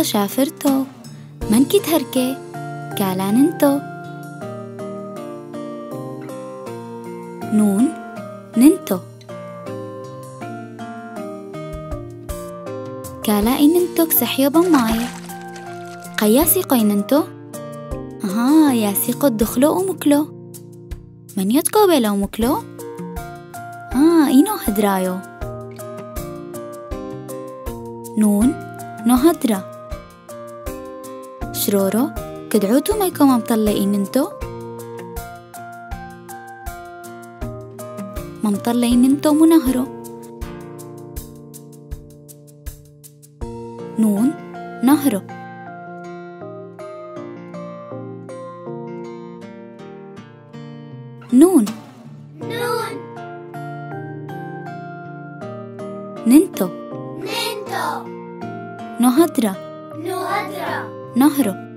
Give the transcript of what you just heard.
شافرتو من كي تهركي كالان انتو. نون ننتو كالا إننتوك سحيو بماي قياسي قيننتو ياسي قد دخلو ومكلو من يتكو بلا ومكلو إينو هدرايو. نون نو هدرا شرورو كدعوتو ما يكون مطلقين انتو مطلقين انتو منهرو. نون نهرو نون نون ننتو ننتو نهدرا نهدرا نهرو